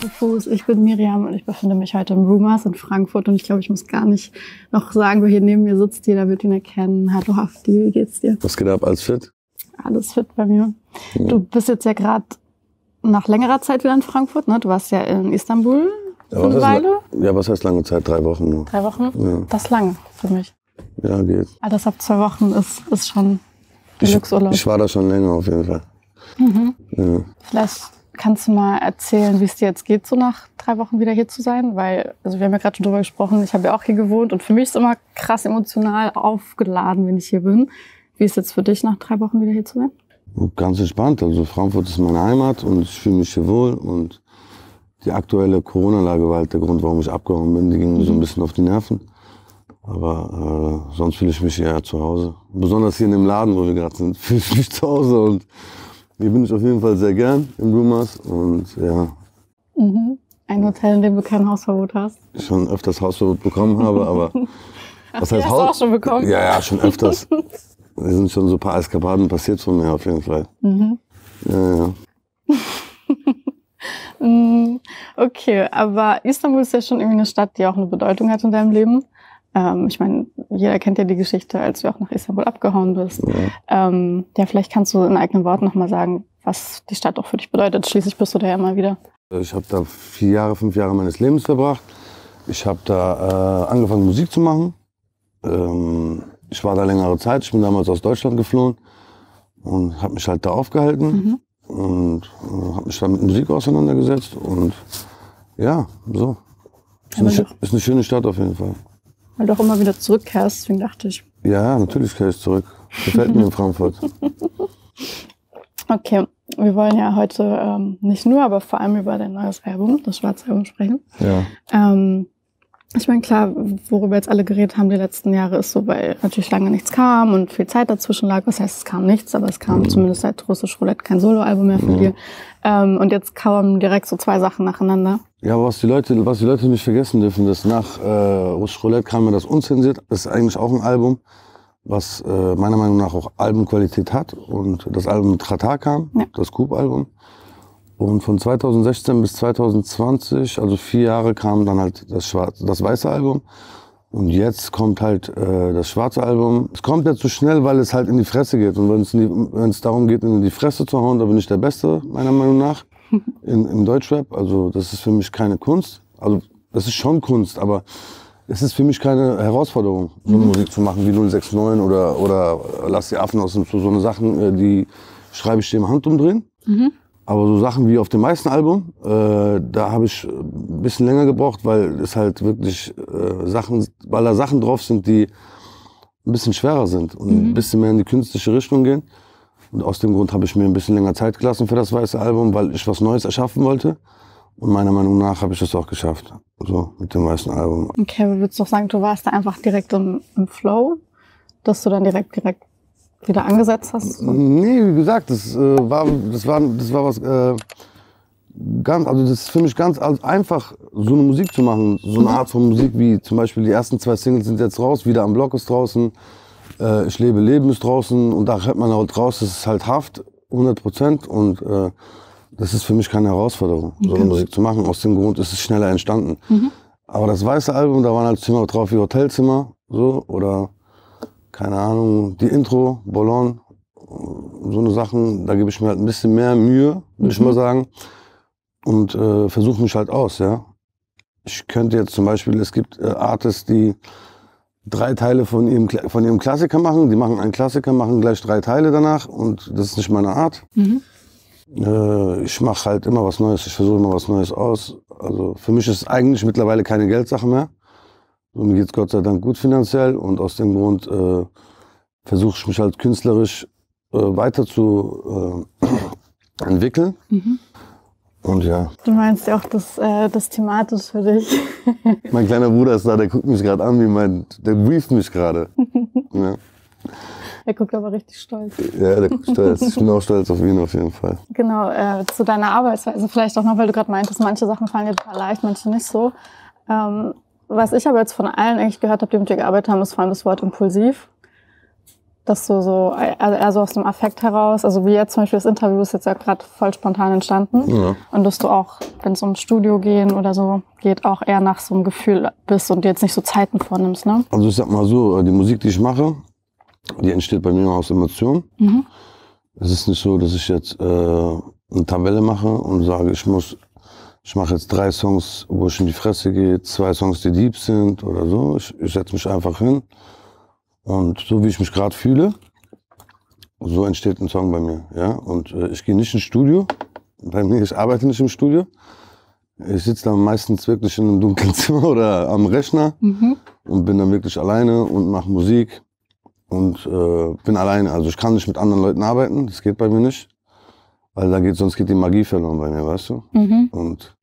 zu Fuß. Ich bin Miriam und ich befinde mich heute im Rumors in Frankfurt und ich glaube, ich muss gar nicht noch sagen, wer hier neben mir sitzt. Jeder wird ihn erkennen. Hallo Hafti, wie geht's dir? Was geht ab, alles fit? Alles fit bei mir. Ja. Du bist jetzt ja gerade nach längerer Zeit wieder in Frankfurt, ne? Du warst ja in Istanbul eine Weile. Ja, was heißt lange Zeit? 3 Wochen nur. 3 Wochen? Ja. Das ist lang für mich. Ja, geht. Alles ab 2 Wochen ist schon Glücksurlaub. Ich war da schon länger auf jeden Fall. Mhm. Ja. Vielleicht kannst du mal erzählen, wie es dir jetzt geht, so nach 3 Wochen wieder hier zu sein? Weil, also wir haben ja gerade schon drüber gesprochen, ich habe ja auch hier gewohnt und für mich ist es immer krass emotional aufgeladen, wenn ich hier bin. Wie ist es jetzt für dich, nach 3 Wochen wieder hier zu sein? Ganz entspannt. Also Frankfurt ist meine Heimat und ich fühle mich hier wohl. Und die aktuelle Corona-Lage war halt der Grund, warum ich abgehauen bin. Die ging mir so ein bisschen auf die Nerven. Aber sonst fühle ich mich eher zu Hause. Besonders hier in dem Laden, wo wir gerade sind, fühle ich mich zu Hause. Und hier bin ich auf jeden Fall sehr gern im Rumors. Und ja. Mhm. Ein Hotel, in dem du kein Hausverbot hast? Ich schon öfters Hausverbot bekommen habe, aber was heißt Haus? Hast du auch schon bekommen? Ja, schon öfters. Es sind schon so ein paar Eskapaden passiert von mir auf jeden Fall. Mhm. Ja. Okay, aber Istanbul ist ja schon irgendwie eine Stadt, die auch eine Bedeutung hat in deinem Leben. Ich meine, jeder kennt ja die Geschichte, als du auch nach Istanbul abgehauen bist. Ja, vielleicht kannst du in eigenen Worten nochmal sagen, was die Stadt auch für dich bedeutet. Schließlich bist du da ja immer wieder. Ich habe da 5 Jahre meines Lebens verbracht. Ich habe da angefangen, Musik zu machen. Ich war da längere Zeit. Ich bin damals aus Deutschland geflohen und habe mich halt da aufgehalten und habe mich da mit Musik auseinandergesetzt. Und ja, so. Ist eine schöne Stadt auf jeden Fall. Weil du auch immer wieder zurückkehrst, deswegen dachte ich. Ja, natürlich kehre ich zurück. Gefällt mir in Frankfurt. Okay, wir wollen ja heute nicht nur, aber vor allem über dein neues Album, das Schwarze Album, sprechen. Ja. Ich meine, klar, worüber jetzt alle geredet haben die letzten Jahre, ist so, weil natürlich lange nichts kam und viel Zeit dazwischen lag. Was heißt, es kam nichts, aber es kam zumindest seit Russisch Roulette kein Soloalbum mehr von dir. Und jetzt kamen direkt so 2 Sachen nacheinander. Ja, aber was die Leute nicht vergessen dürfen, dass nach Russisch Roulette kam mir das Unzensiert. Das ist eigentlich auch ein Album, was meiner Meinung nach auch Albumqualität hat. Und das Album mit Xatar kam, das Coop-Album. Und von 2016 bis 2020, also 4 Jahre, kam dann halt das weiße Album. Und jetzt kommt halt das schwarze Album. Es kommt jetzt so schnell, weil es halt in die Fresse geht. Und wenn es darum geht, in die Fresse zu hauen, da bin ich der Beste, meiner Meinung nach, im Deutschrap. Also das ist für mich keine Kunst. Also das ist schon Kunst, aber es ist für mich keine Herausforderung, so eine Musik zu machen wie 069 oder Lass die Affen aus dem Zoo. So eine Sachen, die schreibe ich dir im Handumdrehen. Aber so Sachen wie auf dem meisten Album, da habe ich ein bisschen länger gebraucht, weil es halt wirklich weil da Sachen drauf sind, die ein bisschen schwerer sind und ein bisschen mehr in die künstliche Richtung gehen. Und aus dem Grund habe ich mir ein bisschen länger Zeit gelassen für das weiße Album, weil ich was Neues erschaffen wollte. Und meiner Meinung nach habe ich das auch geschafft, so mit dem weißen Album. Okay, aber würdest du doch sagen, du warst da einfach direkt im Flow, dass du dann direkt wieder angesetzt hast? Nee, wie gesagt, das war was das ist für mich ganz einfach, so eine Musik zu machen, so eine Art von Musik wie zum Beispiel die ersten 2 Singles sind jetzt raus, Wieder am Block ist draußen, Ich lebe Leben ist draußen und da hört man halt raus, das ist halt Haft, 100% und das ist für mich keine Herausforderung, so eine Musik zu machen. Aus dem Grund ist es schneller entstanden. Aber das weiße Album, da waren halt Zimmer drauf wie Hotelzimmer, so, oder keine Ahnung, die Intro, Boulogne, so eine Sachen, da gebe ich mir halt ein bisschen mehr Mühe, würde ich mal sagen, und versuche mich halt aus, ja. Ich könnte jetzt zum Beispiel, es gibt Artists, die 3 Teile von ihrem Klassiker machen, die machen einen Klassiker, machen gleich 3 Teile danach und das ist nicht meine Art. Ich mache halt immer was Neues, ich versuche immer was Neues aus. Also für mich ist es eigentlich mittlerweile keine Geldsache mehr. So, mir geht's Gott sei Dank gut finanziell und aus dem Grund versuche ich mich halt künstlerisch weiter zu entwickeln. Und ja. Du meinst ja auch das thematisch für dich. Mein kleiner Bruder ist da, der guckt mich gerade an, der brieft mich gerade. Ja. Er guckt aber richtig stolz. Ja, der guckt stolz. Ich bin auch stolz auf ihn auf jeden Fall. Genau, zu deiner Arbeitsweise vielleicht auch noch, weil du gerade meintest, manche Sachen fallen dir total leicht, manche nicht so. Was ich aber jetzt von allen eigentlich gehört habe, die mit dir gearbeitet haben, ist vor allem das Wort impulsiv. dass du so, also aus dem Affekt heraus, also wie jetzt zum Beispiel das Interview ist jetzt ja gerade voll spontan entstanden. Ja. Und dass du auch, wenn es ums Studio gehen oder so geht, auch eher nach so einem Gefühl bist und dir jetzt nicht so Zeiten vornimmst, ne? Also ich sag mal so, die Musik, die ich mache, die entsteht bei mir aus Emotionen. Mhm. Es ist nicht so, dass ich jetzt eine Tabelle mache und sage, ich mache jetzt 3 Songs, wo ich in die Fresse gehe, 2 Songs, die deep sind oder so. Ich setze mich einfach hin und so wie ich mich gerade fühle, so entsteht ein Song bei mir. Ja? Und ich gehe nicht ins Studio, ich arbeite nicht im Studio. Ich sitze dann meistens wirklich in einem dunklen Zimmer oder am Rechner und bin dann wirklich alleine und mache Musik und bin alleine. Also ich kann nicht mit anderen Leuten arbeiten, das geht bei mir nicht. Weil sonst geht die Magie verloren bei mir, weißt du? Mhm. Und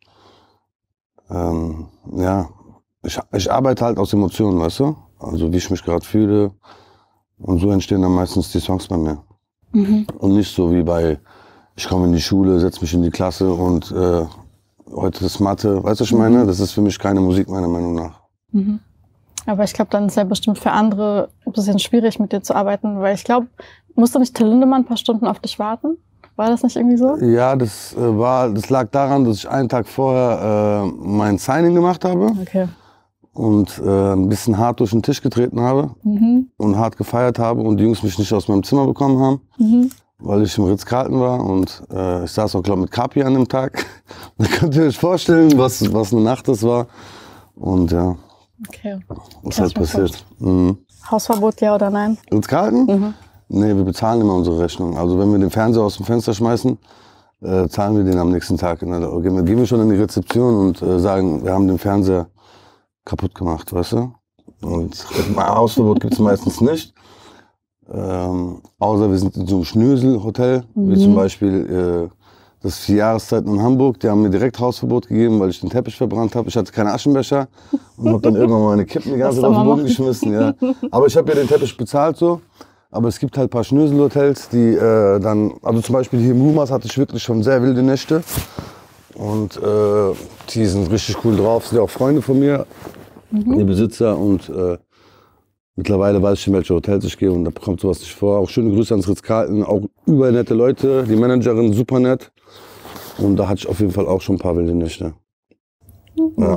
ja, ich arbeite halt aus Emotionen, weißt du? Also wie ich mich gerade fühle. Und so entstehen dann meistens die Songs bei mir. Mhm. Und nicht so wie ich komme in die Schule, setze mich in die Klasse und heute ist Mathe. Weißt du, was ich meine? Das ist für mich keine Musik, meiner Meinung nach. Mhm. Aber ich glaube, dann ist ja bestimmt für andere ein bisschen schwierig, mit dir zu arbeiten. Weil ich glaube, musste nicht Till Lindemann ein paar Stunden auf dich warten? War das nicht irgendwie so? Ja, das lag daran, dass ich einen Tag vorher mein Signing gemacht habe. Okay. Und ein bisschen hart durch den Tisch getreten habe und hart gefeiert habe und die Jungs mich nicht aus meinem Zimmer bekommen haben, weil ich im Ritz-Carlton war und ich saß auch, glaube ich, mit Kapi an dem Tag. Da könnt ihr euch vorstellen, was eine Nacht das war. Und ja, was halt passiert. Hausverbot, ja oder nein? Ritz-Carlton? Nee, wir bezahlen immer unsere Rechnung. Also wenn wir den Fernseher aus dem Fenster schmeißen, zahlen wir den am nächsten Tag. Gehen wir schon in die Rezeption und sagen, wir haben den Fernseher kaputt gemacht, weißt du? Und Hausverbot gibt es meistens nicht. Außer wir sind in so einem Schnösel-Hotel, wie zum Beispiel das 4 Jahreszeiten in Hamburg. Die haben mir direkt Hausverbot gegeben, weil ich den Teppich verbrannt habe. Ich hatte keine Aschenbecher und habe dann irgendwann meine Kippen die ganze Zeit auf den Boden geschmissen. Ja. Aber ich habe ja den Teppich bezahlt so. Aber es gibt halt ein paar Schnösel-Hotels, die also zum Beispiel hier im Humas hatte ich wirklich schon sehr wilde Nächte. Und die sind richtig cool drauf, sind ja auch Freunde von mir, die Besitzer. Und mittlerweile weiß ich, in welche Hotels ich gehe und da kommt sowas nicht vor. Auch schöne Grüße ans Ritz-Carlton, auch übernette Leute, die Managerin super nett. Und da hatte ich auf jeden Fall auch schon ein paar wilde Nächte. Ja.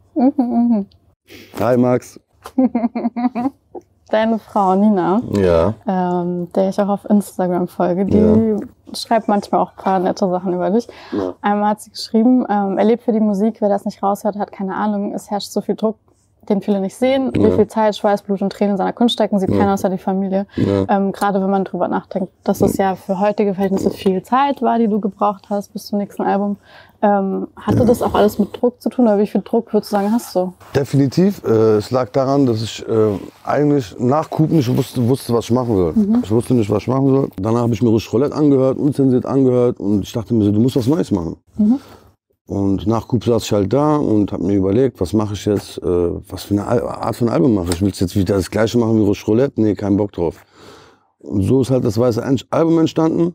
Hi Max. Deine Frau Nina, der ich auch auf Instagram folge, die schreibt manchmal auch ein paar nette Sachen über dich. Ja. Einmal hat sie geschrieben, er lebt für die Musik, wer das nicht raushört, hat keine Ahnung, es herrscht so viel Druck, den viele nicht sehen, wie viel Zeit, Schweiß, Blut und Tränen in seiner Kunst stecken, sieht keiner außer die Familie. Ja. Gerade wenn man drüber nachdenkt, dass es ja für heutige Verhältnisse viel Zeit war, die du gebraucht hast bis zum nächsten Album. Hatte das auch alles mit Druck zu tun, oder wie viel Druck würdest du sagen, hast du? Definitiv. Es lag daran, dass ich eigentlich nach Coop nicht wusste, was ich machen soll. Ich wusste nicht, was ich machen soll. Danach habe ich mir Russisch Roulette angehört, unzensiert angehört und ich dachte mir so, du musst was Neues machen. Und nach Coop saß ich halt da und habe mir überlegt, was mache ich jetzt, was für eine Art von Album mache ich. Will ich jetzt wieder das gleiche machen wie Russisch Roulette? Nee, kein Bock drauf. Und so ist halt das Weiße Album entstanden.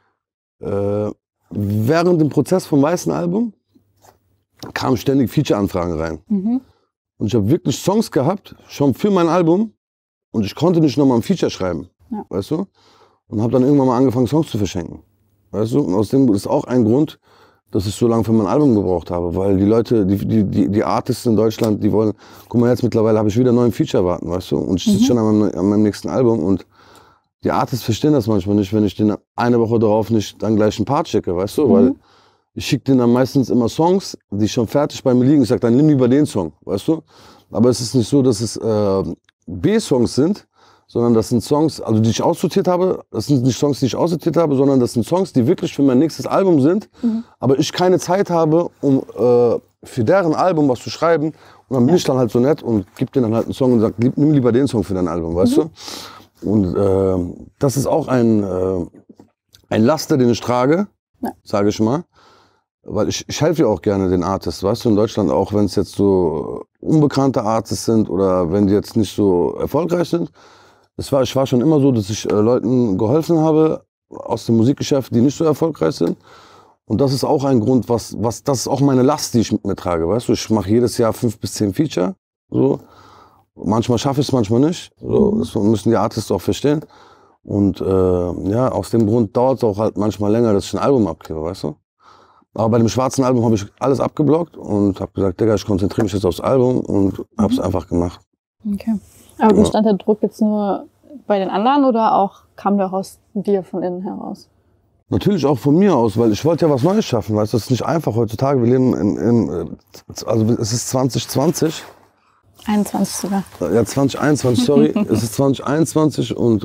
Während dem Prozess vom Weißen Album kamen ständig Feature-Anfragen rein. Und ich habe wirklich Songs gehabt, schon für mein Album. Und ich konnte nicht nochmal ein Feature schreiben, weißt du? Und habe dann irgendwann mal angefangen, Songs zu verschenken. Weißt du? Und aus dem ist auch ein Grund, dass ich so lange für mein Album gebraucht habe. Weil die Leute, die Artists in Deutschland, die wollen, guck mal jetzt mittlerweile habe ich wieder einen neuen Feature warten, weißt du? Und ich sitze schon an meinem nächsten Album und die Artists verstehen das manchmal nicht, wenn ich denen eine Woche darauf nicht dann gleich einen Part schicke, weißt du? Weil ich schicke denen dann meistens immer Songs, die schon fertig bei mir liegen. Ich sage, dann nimm lieber den Song, weißt du? Aber es ist nicht so, dass es B-Songs sind, sondern das sind Songs, also die ich aussortiert habe. Das sind nicht Songs, die ich aussortiert habe, sondern das sind Songs, die wirklich für mein nächstes Album sind. Aber ich keine Zeit habe, um für deren Album was zu schreiben. Und dann bin ich dann halt so nett und gebe denen dann halt einen Song und sage, nimm lieber den Song für dein Album, weißt du? Und das ist auch ein Laster, den ich trage, sage ich mal. Weil ich helfe ja auch gerne den Artists, weißt du, in Deutschland, auch wenn es jetzt so unbekannte Artists sind oder wenn die jetzt nicht so erfolgreich sind. Ich war schon immer so, dass ich Leuten geholfen habe aus dem Musikgeschäft, die nicht so erfolgreich sind. Und das ist auch ein Grund, das ist auch meine Last, die ich mit mir trage, weißt du. Ich mache jedes Jahr 5 bis 10 Feature, so. Manchmal schaffe ich es, manchmal nicht. So, das müssen die Artists auch verstehen. Und ja, aus dem Grund dauert es auch halt manchmal länger, dass ich ein Album abgebe, weißt du? Aber bei dem schwarzen Album habe ich alles abgeblockt und habe gesagt, Digga, ich konzentriere mich jetzt aufs Album und habe es einfach gemacht. Okay. Aber bestand der Druck jetzt nur bei den anderen oder auch kam der auch aus dir von innen heraus? Natürlich auch von mir aus, weil ich wollte ja was Neues schaffen, weißt du, das ist nicht einfach heutzutage. Wir leben also es ist 2020. 21 sogar. Ja, 2021, sorry. Es ist 2021 und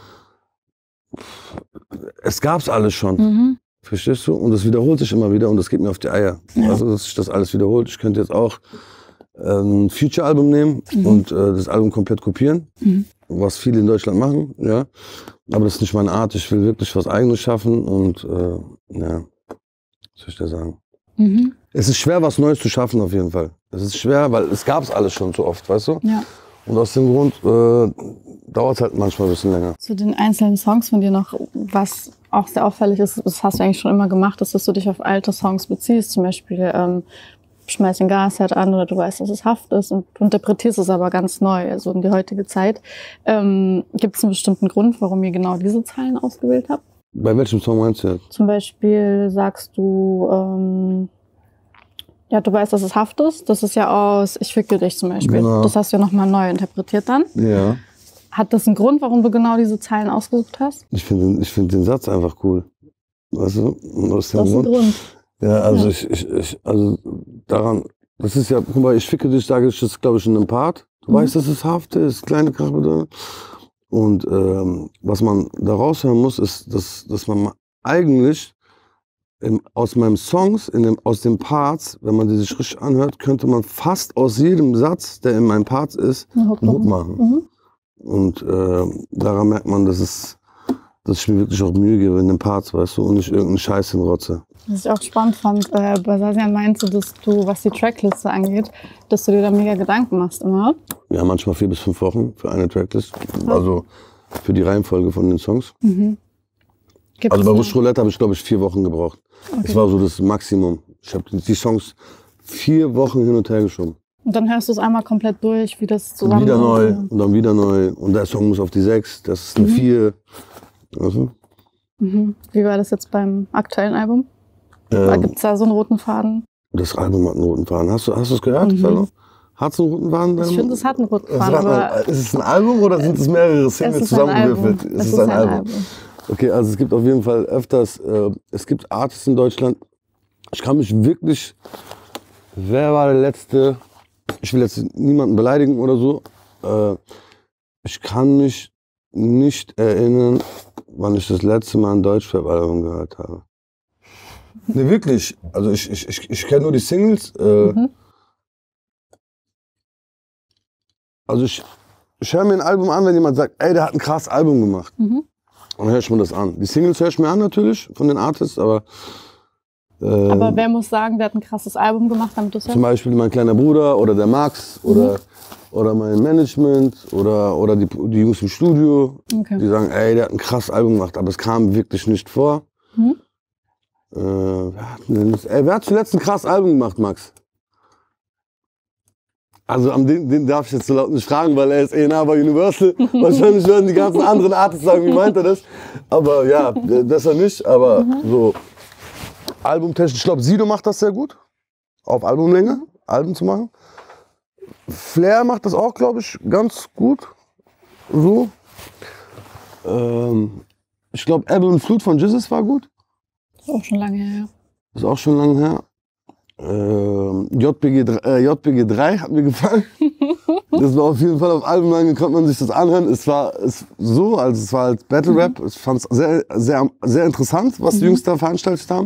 es gab's alles schon. Verstehst du? Und es wiederholt sich immer wieder und das geht mir auf die Eier. Ja. Also, dass sich das alles wiederholt. Ich könnte jetzt auch ein Future-Album nehmen und das Album komplett kopieren, was viele in Deutschland machen, ja. Aber das ist nicht meine Art. Ich will wirklich was Eigenes schaffen und ja, was soll ich da sagen? Es ist schwer, was Neues zu schaffen auf jeden Fall. Es ist schwer, weil es gab's alles schon so oft, weißt du? Ja. Und aus dem Grund dauert es halt manchmal ein bisschen länger. Zu den einzelnen Songs von dir noch, was auch sehr auffällig ist, das hast du eigentlich schon immer gemacht, ist, dass du dich auf alte Songs beziehst. Zum Beispiel schmeiß den Gasherd an oder du weißt, dass es Haft ist und du interpretierst es aber ganz neu, also in die heutige Zeit. Gibt es einen bestimmten Grund, warum ihr genau diese Zeilen ausgewählt habt? Bei welchem Song meinst du jetzt? Zum Beispiel sagst du, ja, du weißt, dass es Haft ist. Das ist ja aus Ich ficke dich zum Beispiel. Genau. Das hast du ja nochmal neu interpretiert dann. Ja. Hat das einen Grund, warum du genau diese Zeilen ausgesucht hast? Ich find den Satz einfach cool. Weißt du? Und aus dem das ist ein Grund. Ja, also also daran, das ist ja, guck mal, ich ficke dich, sage ich das, glaube ich, in einem Part. Du weißt, dass es Haft ist, kleine Krache da. Und was man da raushören muss, ist, dass man eigentlich aus meinen Songs, aus den Parts, wenn man die sich richtig anhört, könnte man fast aus jedem Satz, der in meinen Parts ist, einen Hook machen. Und daran merkt man, dass ich mir wirklich auch Mühe gebe in den Parts, weißt du, und nicht irgendeinen Scheiß hinrotze. Was ich auch spannend fand, bei Sasian meinte, dass du, was die Trackliste angeht, dass du dir da mega Gedanken machst immer. Ja, manchmal 4 bis 5 Wochen für eine Tracklist, also für die Reihenfolge von den Songs. Also bei Rouge Roulette habe ich, glaube ich, 4 Wochen gebraucht. Okay. Das war so das Maximum. Ich habe die Songs 4 Wochen hin und her geschoben. Und dann hörst du es einmal komplett durch, wie das zusammen wieder neu und dann wieder neu. Und der Song muss auf die 6, das ist eine 4. Also. Wie war das jetzt beim aktuellen Album? Gibt es da so einen roten Faden? Das Album hat einen roten Faden. Hast du es gehört? Hat es einen roten Faden? Ich finde, es hat einen roten Faden. Aber ist es ein Album oder sind es mehrere Singles zusammengewürfelt? Es ist ein Album. Okay, also es gibt auf jeden Fall öfters, es gibt Artists in Deutschland, ich kann mich wirklich, wer war der letzte, ich will jetzt niemanden beleidigen oder so, ich kann mich nicht erinnern, wann ich das letzte Mal ein Deutschrap-Album gehört habe. Ne, wirklich, also ich kenne nur die Singles, also ich höre mir ein Album an, wenn jemand sagt, ey, der hat ein krasses Album gemacht. Und dann höre ich mir das an. Die Singles höre ich mir an natürlich, von den Artists, aber... aber wer muss sagen, der hat ein krasses Album gemacht, damit du es hörst? Zum Beispiel mein kleiner Bruder oder der Max oder mein Management oder die Jungs im Studio, die sagen, ey, der hat ein krasses Album gemacht, aber es kam wirklich nicht vor. Wer hat zuletzt ein krasses Album gemacht, Max? Also den darf ich jetzt so laut nicht fragen, weil er ist A&R bei Universal. Wahrscheinlich würden die ganzen anderen Artists sagen, wie meint er das? Aber ja, besser nicht. Aber so albumtechnisch, ich glaube, Sido macht das sehr gut. Auf Albumlänge, Alben zu machen. Flair macht das auch, glaube ich, ganz gut. So. Ich glaube, Ebbe und Flut von Jesus war gut. Das ist auch schon lange her, ja. Das ist auch schon lange her. JPG 3 hat mir gefallen. Das war auf jeden Fall auf Albumlänge, konnte man sich das anhören. Es war halt Battle Rap. Ich fand es sehr, sehr, sehr interessant, was die Jungs da veranstaltet haben.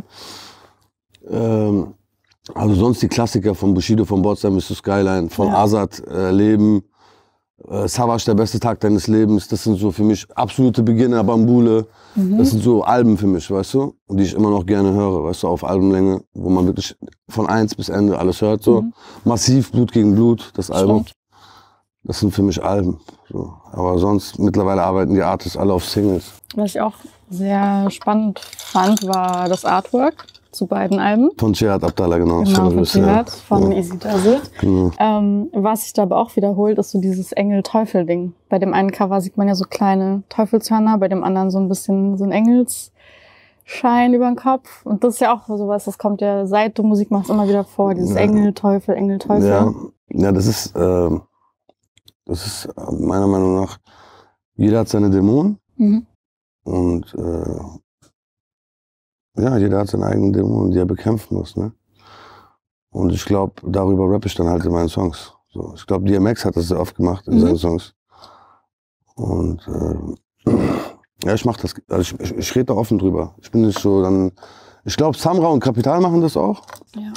Also sonst die Klassiker von Bushido, von Botsam Mr. Skyline, von Azad, Leben, Savage, der beste Tag deines Lebens. Das sind so für mich absolute Beginner, Bambule. Das sind so Alben für mich, weißt du, die ich immer noch gerne höre, weißt du, auf Albumlänge, wo man wirklich von 1 bis Ende alles hört, so. Massiv, Blut gegen Blut, das Album. Das sind für mich Alben, so. Aber sonst, mittlerweile arbeiten die Artists alle auf Singles. Was ich auch sehr spannend fand, war das Artwork. zu beiden Alben. Von Cihat Abdallah, genau. Genau, von Cihat, von ja. Easy Does It. Genau. Was sich da aber auch wiederholt, ist so dieses Engel-Teufel-Ding. Bei dem einen Cover sieht man ja so kleine Teufelshörner, bei dem anderen so ein bisschen so ein Engelsschein über den Kopf. Und das ist ja auch sowas, das kommt ja, seit du Musik machst, immer wieder vor, dieses Engel, Teufel, Engel, Teufel. Ja, das ist meiner Meinung nach, jeder hat seine Dämonen. Und ja, jeder hat seine eigenen Dämonen, die er bekämpfen muss. Ne? Und ich glaube, darüber rappe ich dann halt in meinen Songs. So, ich glaube, DMX hat das sehr oft gemacht in seinen Songs. Und ja, ich mache das, also ich rede da offen drüber. Ich bin nicht so dann, ich glaube, Samra und Kapital machen das auch. Ja.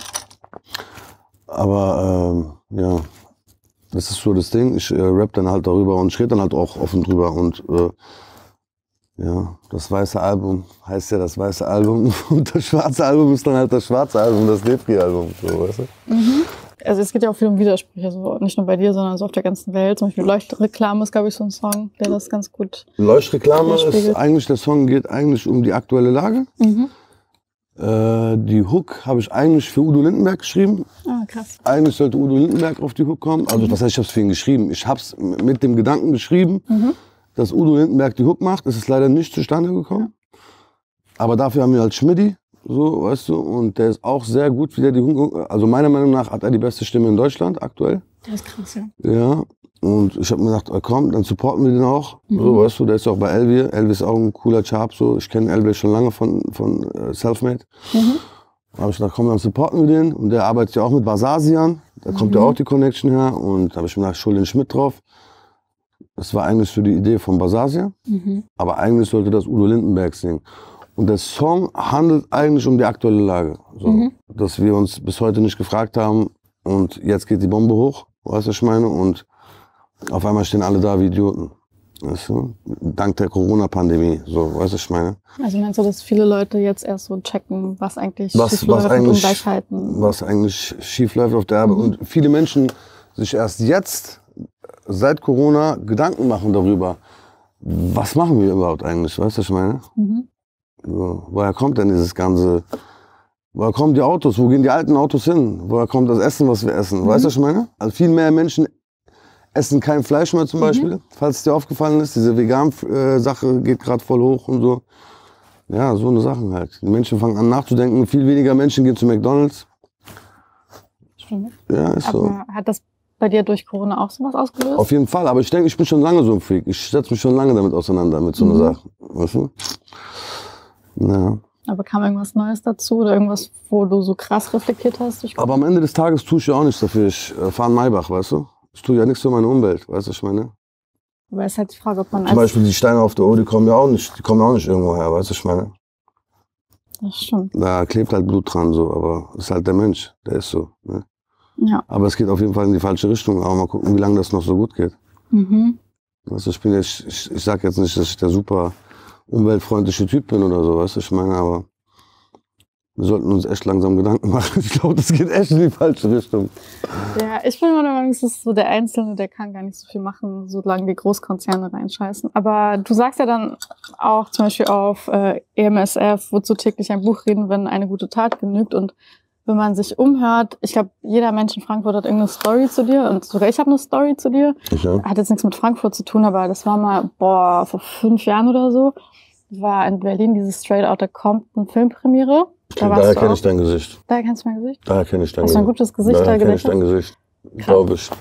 Aber ja, das ist so das Ding. Ich rappe dann halt darüber und ich rede dann halt auch offen drüber. Und ja, das weiße Album heißt ja das weiße Album und das schwarze Album ist dann halt das schwarze Album, das Depri-Album, so, weißt du? Also es geht ja auch viel um Widersprüche, also nicht nur bei dir, sondern so auf der ganzen Welt. Zum Beispiel Leuchtreklame ist, glaube ich, so ein Song, der das ganz gut Leuchtreklame ist eigentlich, der Song geht eigentlich um die aktuelle Lage. Die Hook habe ich eigentlich für Udo Lindenberg geschrieben. Ah, krass. Eigentlich sollte Udo Lindenberg auf die Hook kommen. Also was heißt, ich habe es für ihn geschrieben? Ich habe es mit dem Gedanken geschrieben, dass Udo Lindenberg die Hook macht. Es ist leider nicht zustande gekommen. Aber dafür haben wir halt Schmidti, so, weißt du, und der ist auch sehr gut, wie der die Hook, also meiner Meinung nach hat er die beste Stimme in Deutschland aktuell. Das ist krass, ja. Ja, und ich habe mir gedacht, komm, dann supporten wir den auch, so, weißt du, der ist auch bei Elvi. Elvi ist auch ein cooler Chap, so, ich kenne Elvi schon lange von Selfmade. Da habe ich gedacht, komm, dann supporten wir den, und der arbeitet ja auch mit Basasian, da kommt ja auch die Connection her, und da habe ich mir gedacht, ich hol den Schmidt drauf. Das war eigentlich für die Idee von Basasian, aber eigentlich sollte das Udo Lindenberg singen. Und der Song handelt eigentlich um die aktuelle Lage. So, dass wir uns bis heute nicht gefragt haben, und jetzt geht die Bombe hoch, weißt du, was ich meine? Und auf einmal stehen alle da wie Idioten. Weißt du? Dank der Corona-Pandemie, so, weißt du, was ich meine? Also meinst du, dass viele Leute jetzt erst so checken, was eigentlich schief läuft mit Ungleichheiten? Was eigentlich schief läuft auf der Arbeit. Und viele Menschen sich erst jetzt, seit Corona, Gedanken machen darüber, was machen wir überhaupt eigentlich, weißt du, was ich meine? So, woher kommt denn dieses ganze, woher kommen die Autos, wo gehen die alten Autos hin, woher kommt das Essen, was wir essen, weißt du, was ich meine? Also viel mehr Menschen essen kein Fleisch mehr zum Beispiel, falls es dir aufgefallen ist, diese Vegan-Sache geht gerade voll hoch und so. Ja, so eine Sachen halt. Die Menschen fangen an nachzudenken, viel weniger Menschen gehen zu McDonald's. Ja, ist aber so. Hat das bei dir durch Corona auch sowas ausgelöst? Auf jeden Fall, aber ich denke, ich bin schon lange so ein Freak. Ich setze mich schon lange damit auseinander, mit so einer Sache. Weißt du? Ja. Aber kam irgendwas Neues dazu oder irgendwas, wo du so krass reflektiert hast? Aber am Ende des Tages tue ich ja auch nichts dafür. Ich fahre in Maybach, weißt du? Ich tue ja nichts für meine Umwelt, weißt du, was ich meine? Aber es ist halt die Frage, ob man zum Beispiel die Steine auf der Uhr, die kommen ja auch nicht irgendwo her, weißt du, was ich meine? Das stimmt. Da klebt halt Blut dran, so, aber das ist halt der Mensch, der ist so. Ne? Ja. Aber es geht auf jeden Fall in die falsche Richtung, aber mal gucken, wie lange das noch so gut geht. Weißt du, ich sag jetzt nicht, dass ich der super umweltfreundliche Typ bin oder so, weißt du, ich meine, aber wir sollten uns echt langsam Gedanken machen. Ich glaube, das geht echt in die falsche Richtung. Ja, ich bin immer der Meinung, es ist so der Einzelne, der kann gar nicht so viel machen, solange die Großkonzerne reinscheißen. Aber du sagst ja dann auch zum Beispiel auf EMSF, wozu täglich ein Buch reden, wenn eine gute Tat genügt. Und wenn man sich umhört, ich glaube, jeder Mensch in Frankfurt hat irgendeine Story zu dir. Und sogar ich habe eine Story zu dir. Ja. Hat jetzt nichts mit Frankfurt zu tun, aber das war mal, vor 5 Jahren oder so, war in Berlin diese Straight Outta Compton Filmpremiere. Daher kenne ich dein Gesicht. Daher kennst du mein Gesicht? Daher kenne ich dein Gesicht. Hast du ein gutes Gesicht? Daher kenne ich dein Gesicht, glaube ich.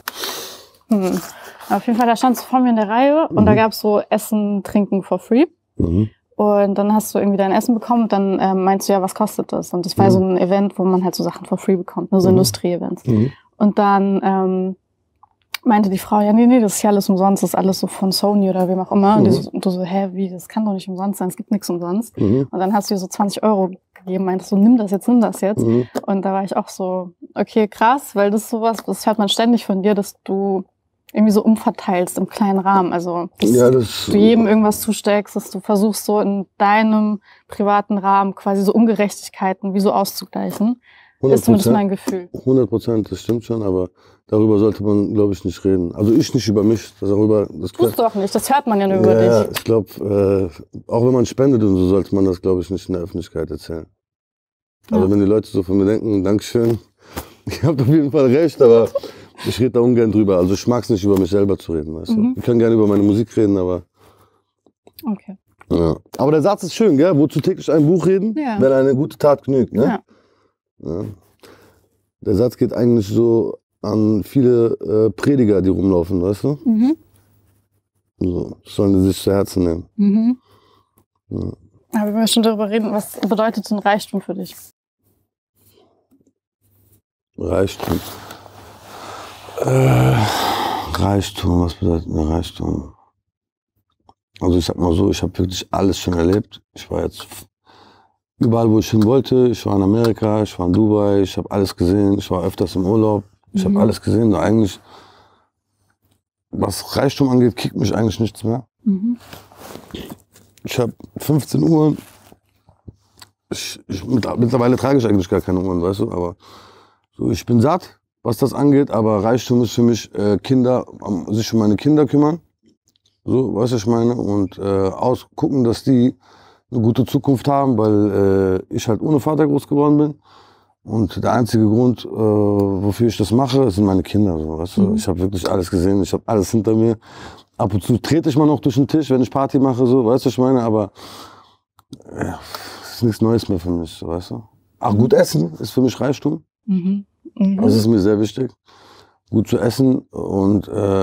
Auf jeden Fall, da standst du vor mir in der Reihe und da gab es so Essen, Trinken for free. Und dann hast du irgendwie dein Essen bekommen und dann meinst du, ja, was kostet das? Und das war so ein Event, wo man halt so Sachen for free bekommt, ne? So Industrie-Events. Und dann meinte die Frau, ja, nee, das ist ja alles umsonst, das ist alles so von Sony oder wem auch immer. Und du so, hä, wie, das kann doch nicht umsonst sein, es gibt nichts umsonst. Und dann hast du dir so 20 € gegeben, meintest so, nimm das jetzt. Und da war ich auch so, okay, krass, weil das ist sowas, das hört man ständig von dir, dass du irgendwie so umverteilst im kleinen Rahmen. Also, dass du jedem irgendwas zusteckst, dass du versuchst so in deinem privaten Rahmen quasi so Ungerechtigkeiten wie so auszugleichen. Ist zumindest mein Gefühl. 100%, das stimmt schon, aber darüber sollte man, glaube ich, nicht reden. Also ich nicht über mich. Das tust du auch nicht, das hört man ja nur über dich. Ja, ich glaube, auch wenn man spendet und so, sollte man das, glaube ich, nicht in der Öffentlichkeit erzählen. Also wenn die Leute so von mir denken, Dankeschön, ich habe auf jeden Fall recht, aber ich rede da ungern drüber. Also ich mag es nicht, über mich selber zu reden. Weißt du? Wir können gerne über meine Musik reden, aber... Okay. Ja. Aber der Satz ist schön, gell? Wozu täglich ein Buch reden, wenn eine gute Tat genügt. Ne? Ja. Der Satz geht eigentlich so an viele Prediger, die rumlaufen, weißt du? So, das sollen die sich zu Herzen nehmen. Ja. Aber wenn wir schon darüber reden, was bedeutet denn Reichtum für dich? Reichtum. Reichtum, was bedeutet mir Reichtum? Also ich sag mal so, ich habe wirklich alles schon erlebt. Ich war jetzt überall, wo ich hin wollte. Ich war in Amerika, ich war in Dubai, ich habe alles gesehen. Ich war öfters im Urlaub. Ich habe alles gesehen. Da eigentlich, was Reichtum angeht, kickt mich eigentlich nichts mehr. Ich habe 15 Uhren. Mittlerweile trage ich eigentlich gar keine Uhren, weißt du. Aber so, ich bin satt, was das angeht. Aber Reichtum ist für mich sich um meine Kinder kümmern. So, weißt du, ich meine, und gucken, dass die eine gute Zukunft haben, weil ich halt ohne Vater groß geworden bin. Und der einzige Grund, wofür ich das mache, sind meine Kinder. So, weißt du? Ich habe wirklich alles gesehen, ich habe alles hinter mir. Ab und zu trete ich mal noch durch den Tisch, wenn ich Party mache, so, weißt du, ich meine, aber es ist nichts Neues mehr für mich, so, weißt du. Ach, gut essen ist für mich Reichtum. Das ist mir sehr wichtig, gut zu essen und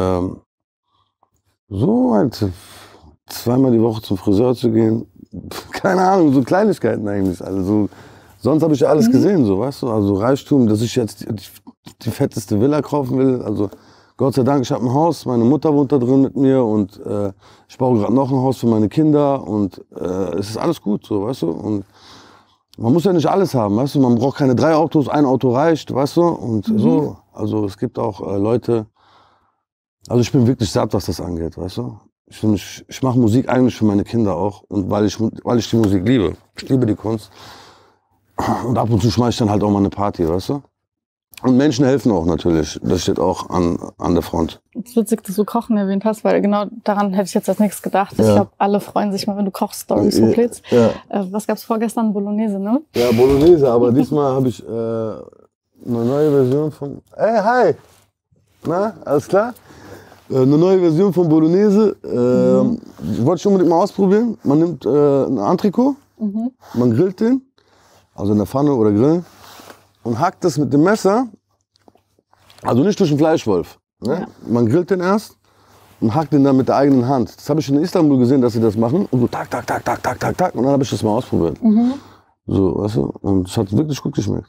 so halt zweimal die Woche zum Friseur zu gehen, keine Ahnung, so Kleinigkeiten eigentlich. Also so, sonst habe ich ja alles gesehen, so, weißt du. Also Reichtum, dass ich jetzt die fetteste Villa kaufen will. Also Gott sei Dank, ich habe ein Haus, meine Mutter wohnt da drin mit mir und ich baue gerade noch ein Haus für meine Kinder und es ist alles gut, so, weißt du. Und man muss ja nicht alles haben, weißt du. Man braucht keine 3 Autos, ein Auto reicht, weißt du. Und so, also es gibt auch Leute. Also ich bin wirklich satt, was das angeht, weißt du. Ich mache Musik eigentlich für meine Kinder auch und weil ich die Musik liebe. Ich liebe die Kunst. Und ab und zu schmeiße ich dann halt auch mal eine Party, weißt du. Und Menschen helfen auch natürlich. Das steht auch an der Front. Es ist witzig, dass du Kochen erwähnt hast, weil genau daran hätte ich jetzt als nächstes gedacht. Ich glaube, alle freuen sich mal, wenn du Kochstories hochlädst. Was gab's vorgestern? Bolognese, ne? Ja, Bolognese, aber diesmal habe ich eine neue Version von... Hey, hi! Na, alles klar? Eine neue Version von Bolognese. Wollte ich unbedingt mal ausprobieren. Man nimmt ein Entrecot, man grillt den, also in der Pfanne oder Grill, und hackt das mit dem Messer, also nicht durch den Fleischwolf. Ne? Ja. Man grillt den erst und hackt den dann mit der eigenen Hand. Das habe ich in Istanbul gesehen, dass sie das machen. Und so tak, tak, tak, tak, tak, tak, tak. Und dann habe ich das mal ausprobiert. So, weißt du? Und es hat wirklich gut geschmeckt.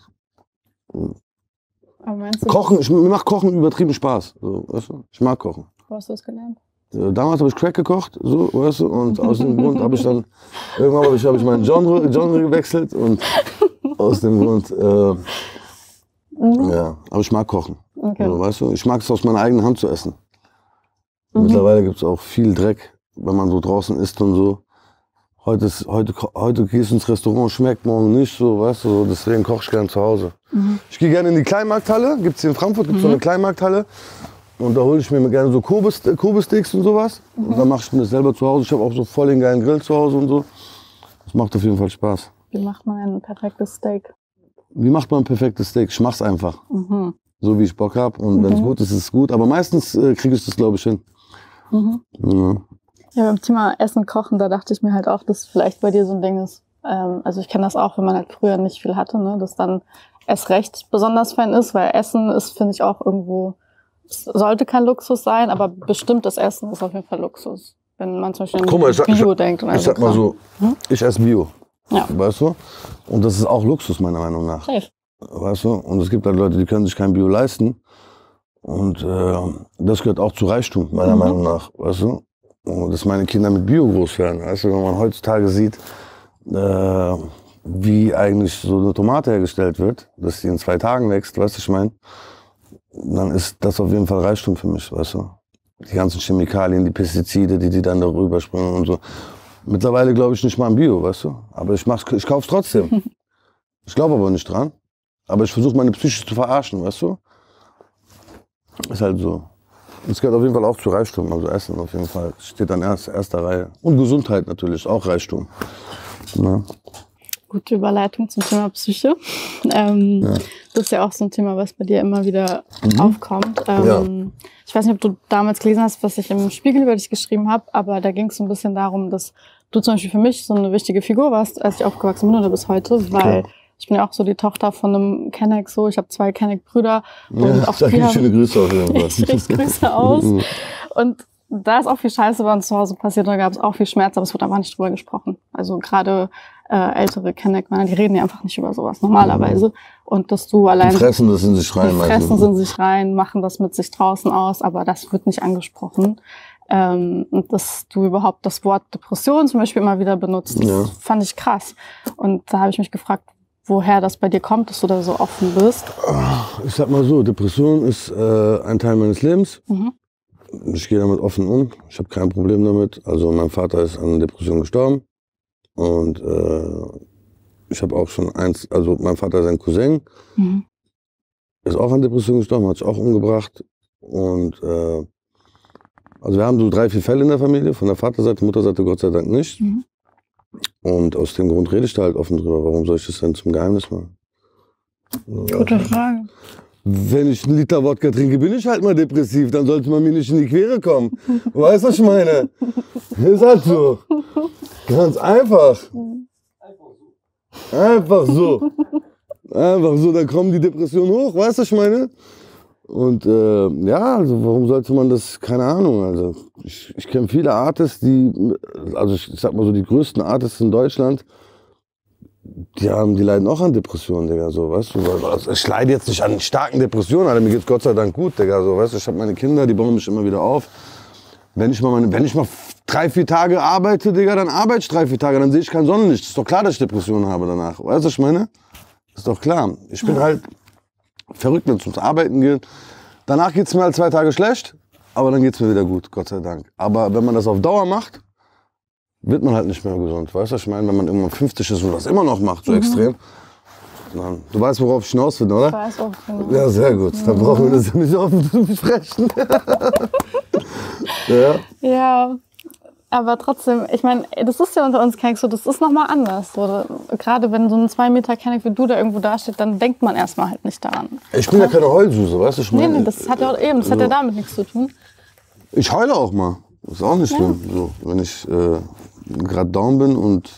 Aber meinst du, Kochen, mir macht Kochen übertrieben Spaß. So, weißt du? Ich mag Kochen. Wo hast du das gelernt? Damals habe ich Crack gekocht, so, weißt du, und aus dem Grund habe ich dann, irgendwann habe ich mein Genre gewechselt und aus dem Grund, ja, aber ich mag Kochen, so, weißt du, ich mag es aus meiner eigenen Hand zu essen. Mittlerweile gibt es auch viel Dreck, wenn man so draußen isst und so. Heute gehst du ins Restaurant, schmeckt morgen nicht, so, weißt du, deswegen koche ich gerne zu Hause. Ich gehe gerne in die Kleinmarkthalle, gibt es hier in Frankfurt, gibt es so eine Kleinmarkthalle. Und da hole ich mir gerne so Kobe-Sticks und sowas. Und dann mache ich mir das selber zu Hause. Ich habe auch so voll den geilen Grill zu Hause und so. Das macht auf jeden Fall Spaß. Wie macht man ein perfektes Steak? Wie macht man ein perfektes Steak? Ich mach's einfach. So wie ich Bock habe. Und wenn es gut ist, ist es gut. Aber meistens kriege ich das, glaube ich, hin. Ja, beim Thema Essen, Kochen, da dachte ich mir halt auch, dass vielleicht bei dir so ein Ding ist. Also ich kenne das auch, wenn man halt früher nicht viel hatte, ne? Dass dann erst recht besonders fein ist. Weil Essen ist, finde ich, auch irgendwo... Es sollte kein Luxus sein, aber bestimmtes Essen ist auf jeden Fall Luxus. Wenn man zum Beispiel an Bio denkt. Und ich sag mal so, ich esse Bio, weißt du? Und das ist auch Luxus meiner Meinung nach. Safe. Weißt du? Und es gibt halt Leute, die können sich kein Bio leisten. Und das gehört auch zu Reichtum, meiner Meinung nach, weißt du? Und dass meine Kinder mit Bio groß werden. Weißt du, wenn man heutzutage sieht, wie eigentlich so eine Tomate hergestellt wird, dass sie in 2 Tagen wächst, weißt du, ich meine? Dann ist das auf jeden Fall Reichtum für mich, weißt du. Die ganzen Chemikalien, die Pestizide, die dann darüber springen und so. Mittlerweile glaube ich nicht mal an Bio, weißt du. Aber ich kaufe es trotzdem. Ich glaube aber nicht dran. Aber ich versuche meine Psyche zu verarschen, weißt du. Ist halt so. Es gehört auf jeden Fall auch zu Reichtum, also Essen auf jeden Fall. Steht an erster Reihe. Und Gesundheit natürlich, auch Reichtum. Ja. Gute Überleitung zum Thema Psyche. Das ist ja auch so ein Thema, was bei dir immer wieder aufkommt. Ich weiß nicht, ob du damals gelesen hast, was ich im Spiegel über dich geschrieben habe, aber da ging es so ein bisschen darum, dass du zum Beispiel für mich so eine wichtige Figur warst, als ich aufgewachsen bin oder bis heute, weil ich bin ja auch so die Tochter von einem Kenneck, so. Ich habe 2 Kenneck-Brüder. Und auch die haben schöne Grüße auf jeden Fall. Ich richte Grüße aus. Und da ist auch viel Scheiße bei uns zu Hause passiert, da gab es auch viel Schmerz, aber es wird einfach nicht drüber gesprochen. Also gerade ältere Kenneck-Männer, die reden ja einfach nicht über sowas normalerweise. Und dass du allein... Die fressen das in sich rein. Die fressen es in sich rein, machen das mit sich draußen aus, aber das wird nicht angesprochen. Und dass du überhaupt das Wort Depression zum Beispiel immer wieder benutzt, das fand ich krass. Und da habe ich mich gefragt, woher das bei dir kommt, dass du da so offen bist. Ich sag mal so, Depression ist ein Teil meines Lebens. Ich gehe damit offen um. Ich habe kein Problem damit. Also mein Vater ist an Depression gestorben. Und ich habe auch schon also mein Vater ist ein Cousin. Ist auch an Depression gestorben, hat sich auch umgebracht. Und also wir haben so 3, 4 Fälle in der Familie. Von der Vaterseite, Mutterseite Gott sei Dank nicht. Und aus dem Grund rede ich da halt offen drüber. Warum soll ich das denn zum Geheimnis machen? Gute Frage. Wenn ich 1 Liter Wodka trinke, bin ich halt mal depressiv. Dann sollte man mir nicht in die Quere kommen. Weißt du, was ich meine? Ist halt so. Ganz einfach. Einfach so. Einfach so, dann kommen die Depressionen hoch. Weißt du, was ich meine? Und also warum sollte man das, keine Ahnung, also ich kenne viele Artists, also ich sag mal so, die größten Artists in Deutschland, die leiden auch an Depressionen, Digga, so, weißt du, also ich leide jetzt nicht an starken Depressionen, Alter, mir geht's Gott sei Dank gut, Digga, so, weißt du, ich habe meine Kinder, die bauen mich immer wieder auf. Wenn ich mal 3, 4 Tage arbeite, Digga, dann arbeite ich 3, 4 Tage, dann sehe ich kein Sonnenlicht, ist doch klar, dass ich Depressionen habe danach, weißt du, was ich meine? Ist doch klar, ich bin halt verrückt, wenn es ums Arbeiten geht. Danach geht es mir halt 2 Tage schlecht, aber dann geht es mir wieder gut, Gott sei Dank. Aber wenn man das auf Dauer macht, wird man halt nicht mehr gesund. Weißt du, was ich meine? Wenn man irgendwann 50 ist und das immer noch macht, so extrem. Dann, du weißt, worauf ich hinaus bin, oder? Ich weiß auch, genau. Ja, sehr gut. Dann brauchen wir das ja nicht offen zu besprechen. Ja, aber trotzdem, ich meine, das ist ja unter uns Kenneck so, das ist nochmal anders. So, gerade wenn so ein 2 Meter Kenneck wie du da irgendwo dasteht, dann denkt man erstmal halt nicht daran. Ich bin ja keine Heulsuse, weißt du? Ich meine, nee, das hat ja auch das hat ja damit nichts zu tun. Ich heule auch mal. Das ist auch nicht schlimm. So, wenn ich gerade down bin und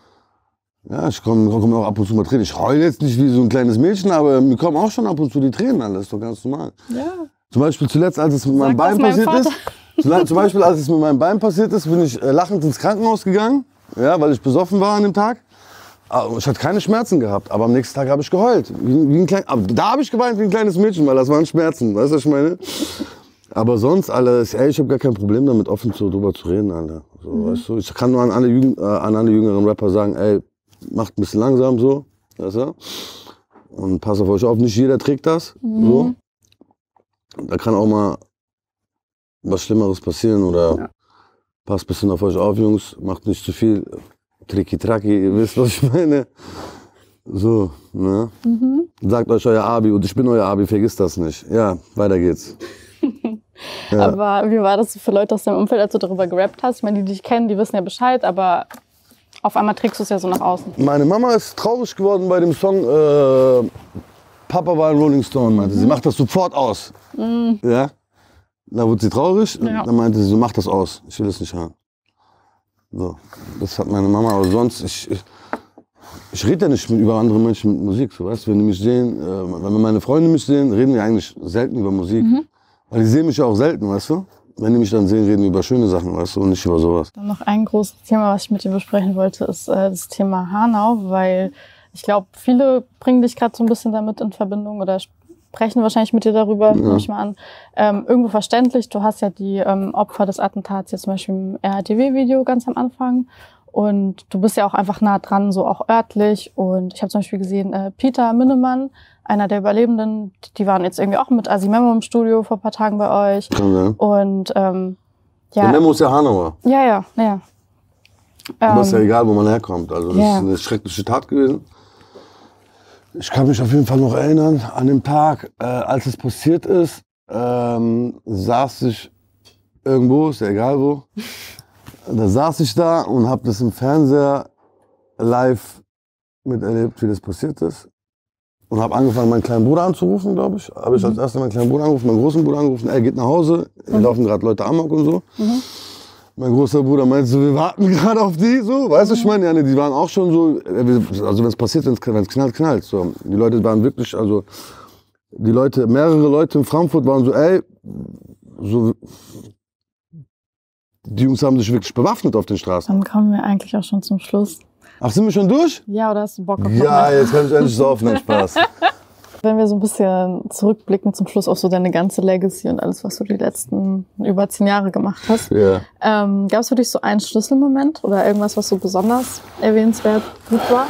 ich komme auch ab und zu mal Tränen. Ich heule jetzt nicht wie so ein kleines Mädchen, aber mir kommen auch schon ab und zu die Tränen an. Das ist doch ganz normal. Ja. Zum Beispiel zuletzt, als es mit meinem Bein passiert ist. Zum Beispiel, als es mit meinem Bein passiert ist, bin ich lachend ins Krankenhaus gegangen, weil ich besoffen war an dem Tag. Ich hatte keine Schmerzen gehabt, aber am nächsten Tag habe ich geheult. Aber da habe ich geweint wie ein kleines Mädchen, weil das waren Schmerzen, weißt du, was ich meine? Aber sonst alles, ich habe gar kein Problem damit, offen drüber zu reden, Alter. So, weißt du? Ich kann nur an alle jüngeren Rapper sagen, macht ein bisschen langsam so, weißt du? Und passt auf euch auf, nicht jeder trägt das. So. Da kann auch mal was Schlimmeres passieren oder passt ein bisschen auf euch auf, Jungs, macht nicht zu viel Triki-Traki, ihr wisst, was ich meine. So, ne? Sagt euch euer Abi und ich bin euer Abi, vergisst das nicht. Ja, weiter geht's. Aber wie war das für Leute aus deinem Umfeld, als du darüber gerappt hast? Ich meine, die dich kennen, die wissen ja Bescheid, aber auf einmal trägst du es ja so nach außen. Meine Mama ist traurig geworden bei dem Song Papa war ein Rolling Stone, meinte sie, macht das sofort aus. Ja? Da wurde sie traurig, dann meinte sie, so mach das aus, ich will es nicht hören. So, das hat meine Mama, aber sonst, ich rede ja nicht über andere Menschen mit Musik, so, weißt du, wenn die mich sehen, wenn meine Freunde mich sehen, reden wir eigentlich selten über Musik. Weil die sehen mich ja auch selten, weißt du? Wenn die mich dann sehen, reden wir über schöne Sachen, weißt du, und nicht über sowas. Dann noch ein großes Thema, was ich mit dir besprechen wollte, ist das Thema Hanau, weil ich glaube, viele bringen dich gerade so ein bisschen damit in Verbindung oder sprechen wahrscheinlich mit dir darüber, nehme ich mal an. Irgendwo verständlich, du hast ja die Opfer des Attentats jetzt zum Beispiel im RATW-Video ganz am Anfang und du bist ja auch einfach nah dran, so auch örtlich und ich habe zum Beispiel gesehen, Peter Minnemann, einer der Überlebenden, die waren jetzt irgendwie auch mit Asi Memo im Studio vor ein paar Tagen bei euch. Und der Memo ist ja Hanauer. Ja. Aber ist ja egal, wo man herkommt. Also das ist eine schreckliche Tat gewesen. Ich kann mich auf jeden Fall noch erinnern, an dem Tag, als es passiert ist, saß ich irgendwo, ist ja egal wo. Da saß ich da und habe das im Fernseher live miterlebt, wie das passiert ist. Und habe angefangen, meinen kleinen Bruder anzurufen, glaube ich. Habe ich als erstes meinen kleinen Bruder angerufen, meinen großen Bruder angerufen. Er geht nach Hause, hier laufen gerade Leute amok und so. Mein großer Bruder meinte so, wir warten gerade auf die, so. Weißt du, ich meine, ja, die waren auch schon so, also wenn es passiert, wenn es knallt, knallt. So. Die Leute waren wirklich, also mehrere Leute in Frankfurt waren so, ey, so, die Jungs haben sich wirklich bewaffnet auf den Straßen. Dann kommen wir eigentlich auch schon zum Schluss. Ach, sind wir schon durch? Ja, oder hast du Bock auf Ja, jetzt kann ich endlich saufen, nein, Spaß. Wenn wir so ein bisschen zurückblicken zum Schluss auf so deine ganze Legacy und alles, was du die letzten über 10 Jahre gemacht hast. Ja. Gab es für dich so einen Schlüsselmoment oder irgendwas, was so besonders erwähnenswert gut war?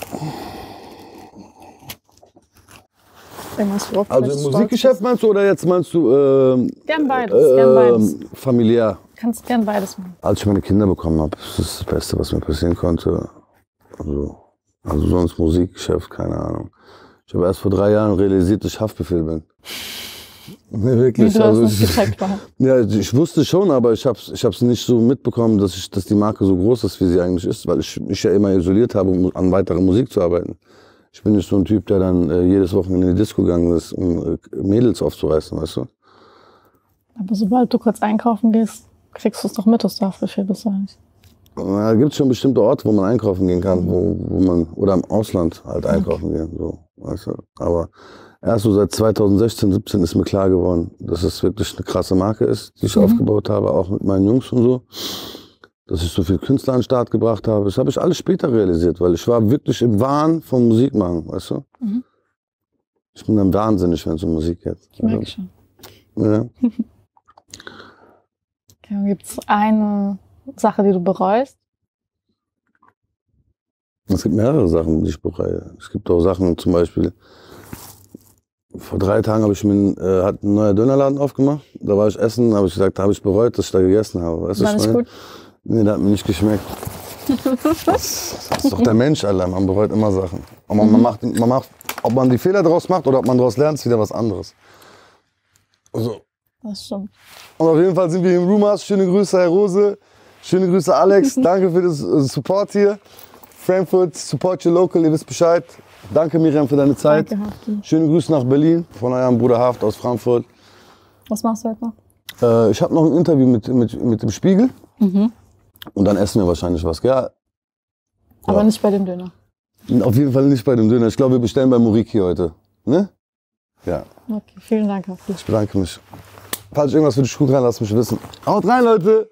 Irgendwas, Also im Musikgeschäft meinst du oder jetzt meinst du gern beides, familiär? Kannst gern beides machen. Als ich meine Kinder bekommen habe, das ist das Beste, was mir passieren konnte. Also sonst Musikgeschäft, keine Ahnung. Ich habe erst vor 3 Jahren realisiert, dass ich Haftbefehl bin. Nee, wirklich. Wie du also, das nicht gecheckt war. Ja, ich wusste schon, aber ich hab's nicht so mitbekommen, dass die Marke so groß ist, wie sie eigentlich ist, weil ich mich ja immer isoliert habe, um an weiterer Musik zu arbeiten. Ich bin nicht so ein Typ, der dann jedes Wochenende in die Disco gegangen ist, um Mädels aufzureißen, weißt du? Aber sobald du kurz einkaufen gehst, kriegst du es doch mit, dass du Haftbefehl bist eigentlich. Da gibt es schon bestimmte Orte, wo man einkaufen gehen kann, wo man, oder im Ausland halt einkaufen gehen, so, weißt du? Aber erst so seit 2016, 17 ist mir klar geworden, dass es wirklich eine krasse Marke ist, die ich aufgebaut habe, auch mit meinen Jungs und so. Dass ich so viele Künstler an den Start gebracht habe, das habe ich alles später realisiert, weil ich war wirklich im Wahn von Musik machen, weißt du? Ich bin dann wahnsinnig, wenn es um Musik geht. Ich merke schon. Ja. Okay, gibt es eine Sache, die du bereust? Es gibt mehrere Sachen, die ich bereue. Es gibt auch Sachen, zum Beispiel, vor 3 Tagen hat ein neuer Dönerladen aufgemacht. Da war ich essen, habe ich gesagt, da habe ich bereut, dass ich da gegessen habe. Weißt war nicht gut? Nee, der hat mir nicht geschmeckt. Das ist doch der Mensch, Alter. Man bereut immer Sachen. Aber man macht, ob man die Fehler daraus macht oder ob man daraus lernt, ist wieder was anderes. Also. Das stimmt. Und auf jeden Fall sind wir hier im Rumors. Schöne Grüße, Herr Rose. Schöne Grüße, Alex. Danke für das Support hier. Frankfurt, support your local, ihr wisst Bescheid. Danke, Miriam, für deine Zeit. Danke, Hafti. Schöne Grüße nach Berlin von eurem Bruder Haft aus Frankfurt. Was machst du heute noch? Ich habe noch ein Interview mit dem Spiegel. Und dann essen wir wahrscheinlich was, gell? Aber nicht bei dem Döner. Auf jeden Fall nicht bei dem Döner. Ich glaube, wir bestellen bei Moriki heute. Ne? Ja. Okay, vielen Dank, Hafti. Ich bedanke mich. Falls ich irgendwas für dich tun kann, lass mich wissen. Haut rein, Leute!